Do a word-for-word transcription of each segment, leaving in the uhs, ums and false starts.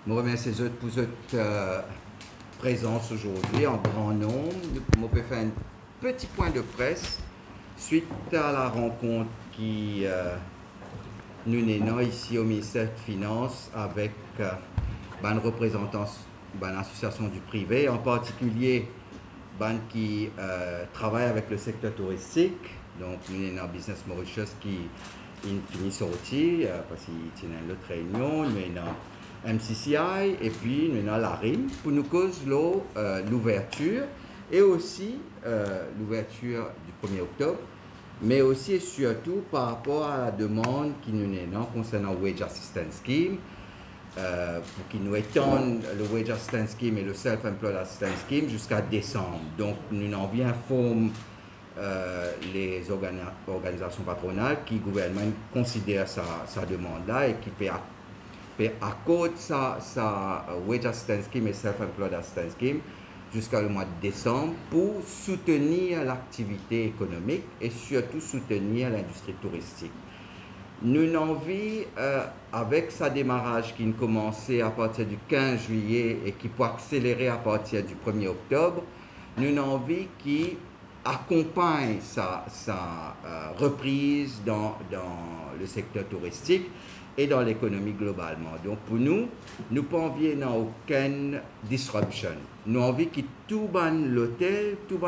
Je remercie les autres pour votre euh, présence aujourd'hui en grand nombre. Je vais faire un petit point de presse suite à la rencontre qui euh, nous menons ici au ministère des Finances avec euh, ben, représentants de l'association du privé, en particulier ben, qui euh, travaille avec le secteur touristique. Donc, nous avons Business Mauritius qui il finit sorti euh, parce qu'il tient une autre réunion. Nous avons M C C I et puis nous avons la R I M pour nous cause euh, l'ouverture et aussi euh, l'ouverture du premier octobre, mais aussi et surtout par rapport à la demande qui nous avons concernant le Wage Assistance Scheme, euh, pour qu'ils nous étendent le Wage Assistance Scheme et le Self-Employed Assistance Scheme jusqu'à décembre. Donc nous en bien informe euh, les organi organisations patronales qui le gouvernement considère sa, sa demande-là et qui peut accorder sa, sa Wage Assistance Scheme et Self-Employed Assistance Scheme jusqu'à le mois de décembre pour soutenir l'activité économique et surtout soutenir l'industrie touristique. Nous avons envie, euh, avec sa démarrage qui a commencé à partir du quinze juillet et qui peut accélérer à partir du premier octobre, nous avons envie qui accompagne sa, sa euh, reprise dans, dans le secteur touristique et dans l'économie globalement. Donc pour nous, nous pas envie n'a aucune disruption. Nous avons envie que tout l'hôtel, toute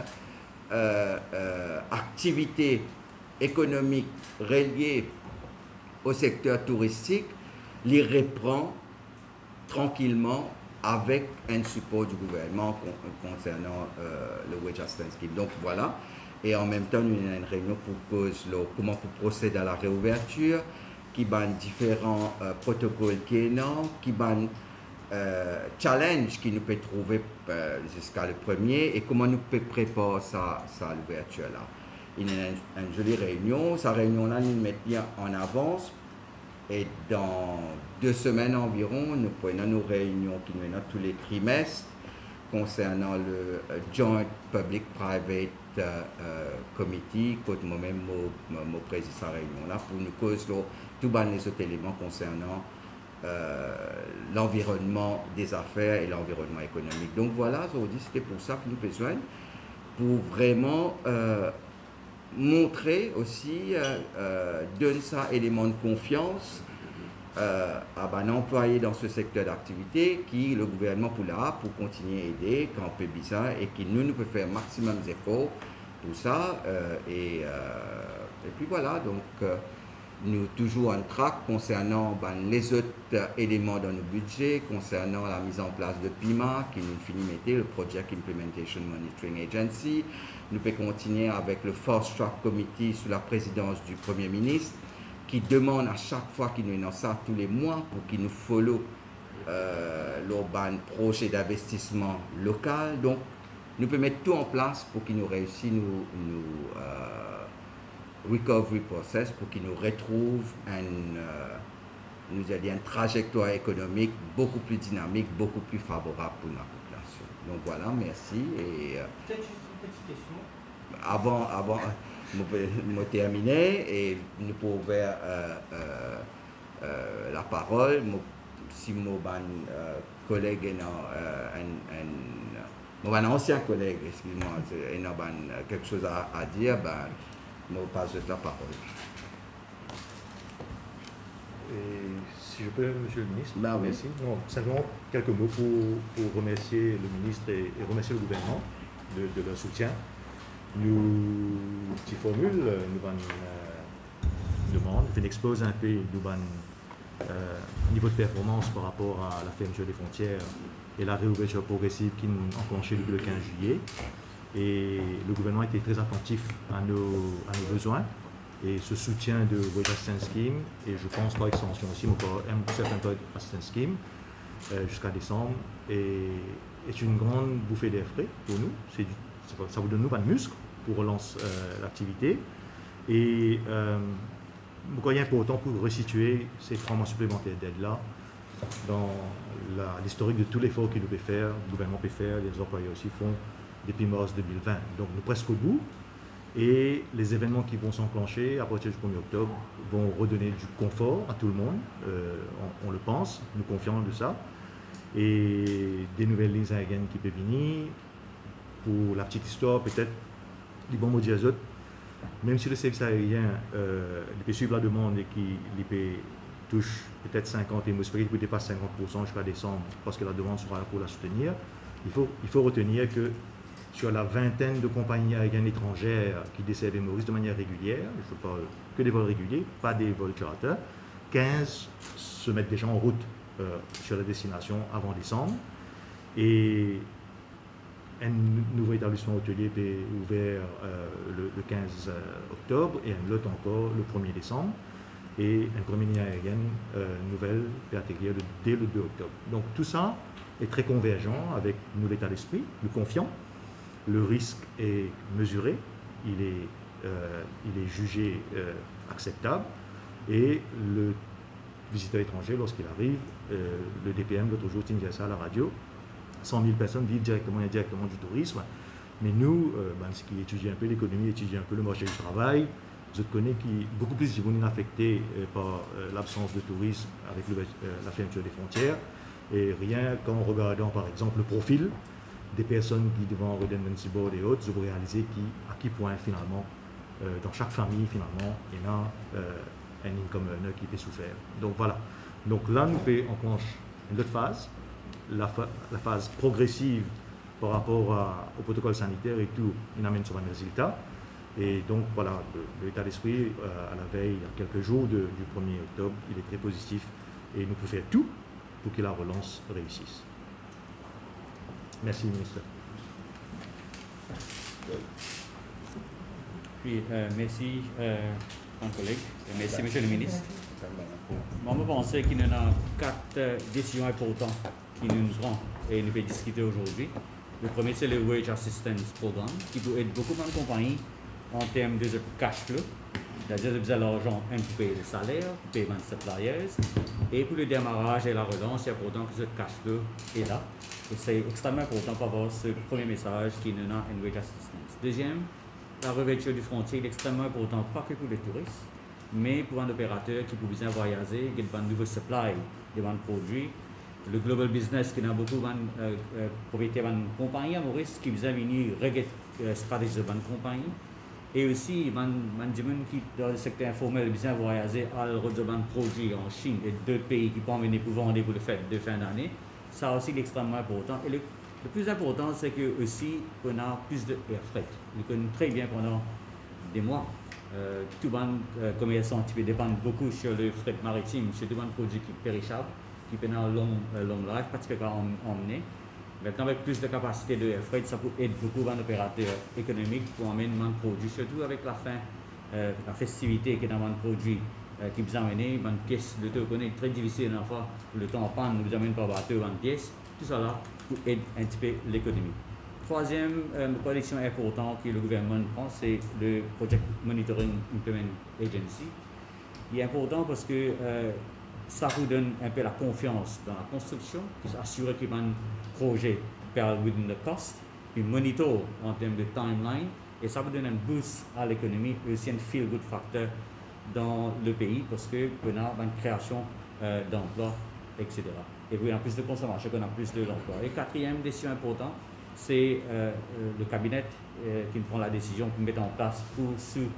euh, euh, activité économique reliée au secteur touristique, les reprend tranquillement avec un support du gouvernement concernant euh, le Wage Assistance Scheme. Donc voilà, et en même temps, nous avons une réunion pour cause le, comment pour procéder à la réouverture, qui ban différents euh, protocoles qui est énorme, qui ban euh, challenge qui nous peut trouver euh, jusqu'à le premier et comment nous peut préparer ça, ça à l'ouverture là. Il y a une, une jolie réunion, sa réunion là nous met bien en avance et dans deux semaines environ nous prenons nos réunions qui nous menons tous les trimestres concernant le uh, Joint Public-Private uh, uh, Committee, que moi-même je préside sa réunion là pour nous cause tous les autres éléments concernant euh, l'environnement des affaires et l'environnement économique. Donc voilà, aujourd'hui c'était pour ça que nous avons besoin, pour vraiment euh, montrer aussi, euh, euh, donner ça élément de confiance euh, à un employé dans ce secteur d'activité qui le gouvernement pour là pour continuer à aider quand on peut besoin et qui nous nous peut faire maximum d'efforts pour ça euh, et, euh, et puis voilà donc euh, nous toujours en track concernant ben, les autres euh, éléments dans nos budgets, concernant la mise en place de P I M A, qui nous finit mettre le Project Implementation Monitoring Agency. Nous pouvons continuer avec le Fast Track Committee sous la présidence du Premier ministre, qui demande à chaque fois qu'il nous lance ça tous les mois pour qu'il nous follow euh, l'urban projet d'investissement local. Donc, nous pouvons mettre tout en place pour qu'il nous réussisse nous, nous euh, recovery process pour qu'ils nous retrouvent un, euh, nous a dit une trajectoire économique beaucoup plus dynamique, beaucoup plus favorable pour la population. Donc voilà, merci. Et, euh, peut-être juste une petite question. Avant, avant, je terminer et nous pouvons ouvrir euh, euh, euh, la parole. Si mon euh, collègue est euh, un, un, mon ancien collègue, excuse-moi, a quelque chose à, à dire, ben, je passe la parole. Et si je peux, Monsieur le Ministre, ben, merci. Oui. Non, simplement quelques mots pour, pour remercier le ministre et, et remercier le gouvernement de, de leur soutien. Nous, petit formule, nous avons une euh, demande, fait expose un peu nous avons euh, niveau de performance par rapport à la fermeture des frontières et la réouverture progressive qui nous a enclenché le quinze juillet. Et le gouvernement était très attentif à nos, à nos besoins et ce soutien de Wage Assistance Scheme et je pense par extension aussi mon Self-Employed Assistance Scheme euh, jusqu'à décembre est, est une grande bouffée d'air frais pour nous. C'est du, ça vous donne nous pas de muscles pour relancer euh, l'activité et euh, il est important pour resituer ces trois mois supplémentaires d'aide là dans l'historique de tout l'effort qu'il peut faire, le gouvernement peut faire, les employés aussi font depuis mars deux mille vingt. Donc nous presque au bout Et les événements qui vont s'enclencher à partir du premier octobre vont redonner du confort à tout le monde, euh, on, on le pense, nous confions de ça. Et des nouvelles lignes aériennes qui peuvent venir. Pour la petite histoire, peut-être, les bons mots d'Azot, même si le service aérien euh, il peut suivre la demande et qu'il touche peut-être cinquante et il peut dépasser cinquante pour cent jusqu'à décembre parce que la demande sera là pour la soutenir, il faut, il faut retenir que sur la vingtaine de compagnies aériennes étrangères qui desservent les Maurice de manière régulière, je ne parle que des vols réguliers, pas des vols charter, quinze se mettent déjà en route euh, sur la destination avant décembre. Et un nouveau établissement hôtelier est ouvert euh, le, le quinze octobre et un autre encore le premier décembre. Et une première ligne aérienne euh, nouvelle peut atterrir dès le deux octobre. Donc tout ça est très convergent avec nous l'état d'esprit, nous confions. Le risque est mesuré, il est, euh, il est jugé euh, acceptable et le visiteur étranger, lorsqu'il arrive, euh, le D P M, l'autre jour, tu disais ça à la radio, cent mille personnes vivent directement et indirectement du tourisme. Mais nous, euh, ben, ce qui étudie un peu l'économie, étudie un peu le marché du travail, je connais qui beaucoup plus de monde affecté euh, par euh, l'absence de tourisme avec le, euh, la fermeture des frontières. Et rien qu'en regardant par exemple le profil des personnes qui devant redundancy board et autres, je vous réaliser qui, à qui point finalement, euh, dans chaque famille finalement, il y a euh, un income earner qui peut souffrir. Donc voilà. Donc là, nous pouvons enclencher une autre phase, la, fa la phase progressive par rapport à, au protocole sanitaire et tout, il amène sur un résultat. Et donc voilà, l'état d'esprit euh, à la veille, il y a quelques jours de, du premier octobre, il est très positif et nous pouvons faire tout pour que la relance réussisse. Merci, ministre. Oui, euh, merci, euh, mon collègue. Et merci, monsieur le ministre. Moi, je pense qu'il y a quatre décisions importantes qui nous rendent et nous pouvons discuter aujourd'hui. Le premier, c'est le Wage Assistance Programme, qui peut aider beaucoup de compagnies en termes de cash flow. C'est-à-dire que vous avez l'argent pour payer les salaires, pour payer les suppliers. Et pour le démarrage et la relance, il est important que ce cash flow est là. Et c'est extrêmement important pour avoir ce premier message qui nous a une wage assistance. Deuxième, la réouverture du frontière est extrêmement important, pas que pour les touristes, mais pour un opérateur qui peut bien voyager, qui a un nouveau supply de produits. Le global business qui a beaucoup de euh, euh, propriétaires de compagnies à Maurice qui vient venir regarder la stratégie de la compagnie. Et aussi, les gens qui dans le secteur informel bien voyager à la produits en Chine et d'autres pays qui peuvent venir pour vendre pour le fait de fin d'année. Ça aussi est extrêmement important. Et le, le plus important, c'est que aussi on a plus de air freight. Nous connaissons très bien pendant des mois. Euh, tout le monde, euh, commerçant, qui dépend beaucoup sur le fret maritime, sur tout le produit qui est périssable, qui peut avoir long, euh, long life, particulièrement emmener. Maintenant, avec plus de capacité de air freight, ça peut aider beaucoup d'opérateurs économiques pour amener des produits, surtout avec la fin, euh, la festivité qui est dans les produits. Euh, qui vous amène une pièce de temps est très difficile une fois le temps en panne nous amène par bateau une pièce tout ça là pour aider un petit peu l'économie. Troisième euh, collection importante que le gouvernement prend, c'est le Project Monitoring Implement Agency. Il est important parce que euh, ça vous donne un peu la confiance dans la construction, qui s'assure qu'il y a un projet per within the cost, puis monitor en termes de timeline et ça vous donne un boost à l'économie et aussi un feel good factor dans le pays parce que qu'on a une création euh, d'emplois, et cetera. Et puis en plus de consommation, qu'on a plus d'emplois. Et quatrième décision importante, c'est euh, le cabinet euh, qui prend la décision pour mettre en place pour sous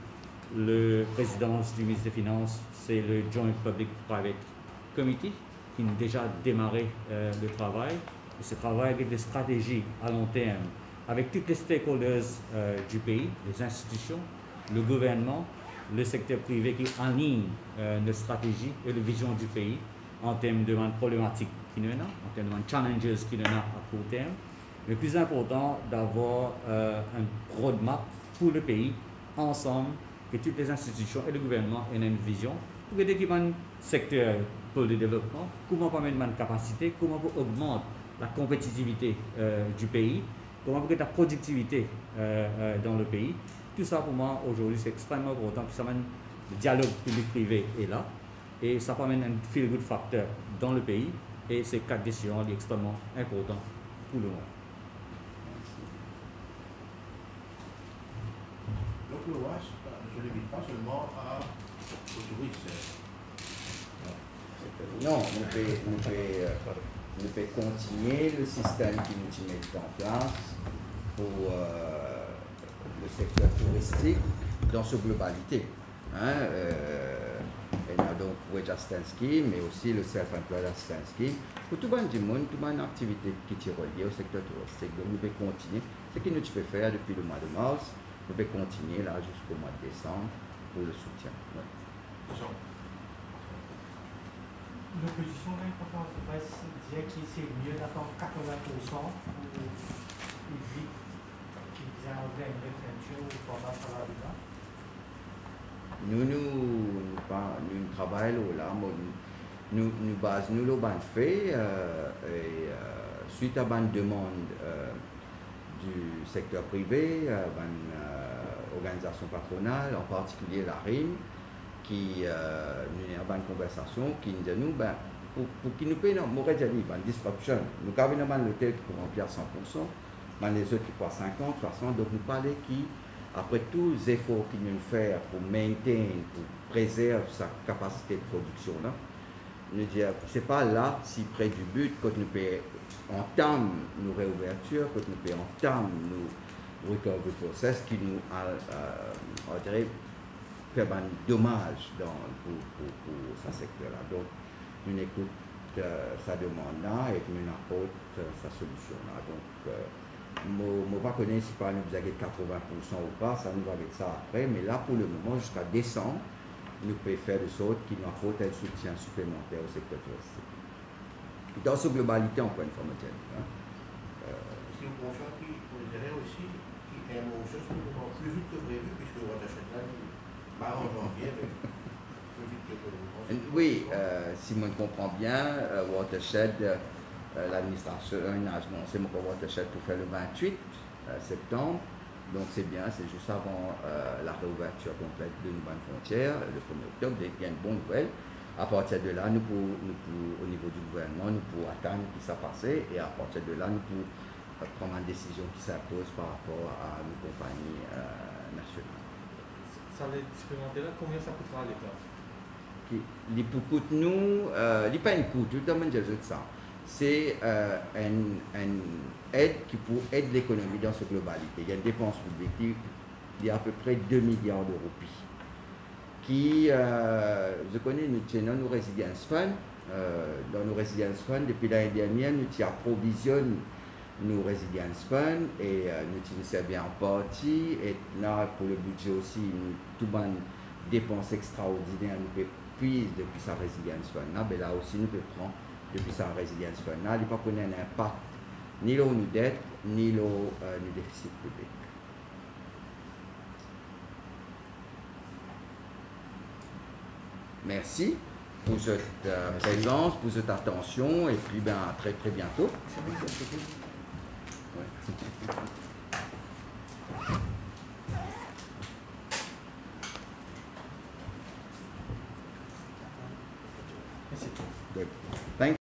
le présidence du ministre des Finances, c'est le Joint Public-Private Committee qui a déjà démarré euh, le travail. Et ce travail avec des stratégies à long terme, avec tous les stakeholders euh, du pays, les institutions, le gouvernement, le secteur privé qui aligne euh, nos stratégies et la vision du pays en termes de problématiques qui nous en a, en termes de challenges qui nous en a à court terme. Le plus important, d'avoir euh, un roadmap pour le pays, ensemble, que toutes les institutions et le gouvernement aient une vision pour aider un secteur pour le développement, comment on mettre une capacité, comment on augmente la compétitivité euh, du pays, comment on mettre la productivité euh, euh, dans le pays. Tout ça pour moi aujourd'hui c'est extrêmement important, ça mène le dialogue public-privé est là et ça amène un feel good factor dans le pays et ces quatre décisions sont extrêmement importantes pour le monde. Donc que l'O A S ne se limite pas seulement à, aux touristes. Non, nous pouvons, nous pouvons, euh, nous pouvons continuer le système qui nous met en place pour euh, le secteur touristique dans sa globalité. Hein, euh, et a donc Wage Assistance Scheme, mais aussi le Self-Employed Assistance Scheme. Pour tout le monde, toute une activité qui est reliée au secteur touristique. Donc nous pouvons continuer. Ce que nous pouvons faire depuis le mois de mars, nous pouvons continuer là jusqu'au mois de décembre pour le soutien. Ouais. L'opposition dans une conférence de presse disait que c'est mieux d'attendre quatre-vingts pour cent pour éviter qu'ils enlèvent une réflexion pendant ce travail-là. Nous, nous, nous, pas, nous travaillons là, nous, nous basons nous le ban fait euh, et euh, suite à une demande euh, du secteur privé, euh, une euh, organisation patronale, en particulier la R I M, qui euh, nous avons une conversation qui nous dit nous ben pour, pour qu'ils nous payent notre mauvais dit une disruption nous avons un hôtel qui peut remplir cent pour cent mais les autres qui pourraient cinquante soixante donc nous parler qui après tous les efforts qu'ils nous font pour maintenir pour préserver sa capacité de production là nous dit c'est pas là si près du but quand nous payons entame nos réouvertures quand nous payons entame nos recovery process qui nous euh, on dirait fait un dommage dans, pour, pour, pour ce secteur-là. Donc, nous écoute euh, sa demande-là et nous apporte euh, sa solution-là. Donc, je ne vais pas connaître si par nous vous avez quatre-vingts pour cent ou pas, ça nous va avec ça après, mais là, pour le moment, jusqu'à décembre, nous pouvons faire de sorte qu'il nous apporte un soutien supplémentaire au secteur touristique. Dans sa globalité, encore une fois, Mathieu. Hein. Euh, Est-ce que vous confirmez qu'on dirait aussi qu'il y a une chose plus vite que prévu, puisque Watershed là, en janvier, oui, euh, si on comprend bien, euh, Watershed, euh, l'administration, bon, c'est mon Watershed pour faire le vingt-huit euh, septembre, donc c'est bien, c'est juste avant euh, la réouverture complète de nos bonnes frontières, le premier octobre, il y a une bonne nouvelle. À partir de là, nous pour, nous pour, au niveau du gouvernement, nous pouvons attendre qui s'est passé et à partir de là, nous pouvons euh, prendre une décision qui s'impose par rapport à nos compagnies euh, nationales. Ça va être supplémentaire là, combien ça coûtera à l'État? Les pour coûte nous, euh, il n'y a pas une coûte, tout le monde dit ça. C'est euh, une, une aide qui peut aider l'économie dans sa globalité. Il y a une dépense publique, il y a à peu près deux milliards d'euros. Qui, euh, je connais, nous tenons nos Resilience Fund. Euh, dans nos Resilience Fund, depuis l'année dernière, nous approvisionnons nos Resilience Fund et euh, nous nous servons en partie. Et là, pour le budget aussi, nous, tout le monde dépenses extraordinaires, nous pouvons puiser depuis sa Resilience Fund. Là, ben là aussi, nous pouvons prendre depuis sa Resilience Fund. Là, il n'y a pas qu'on ait un impact ni là où nous dettes, ni là où euh, nous déficit public. Merci pour cette euh, présence, pour cette attention, et puis ben, à très très bientôt. Merci. Good. Thank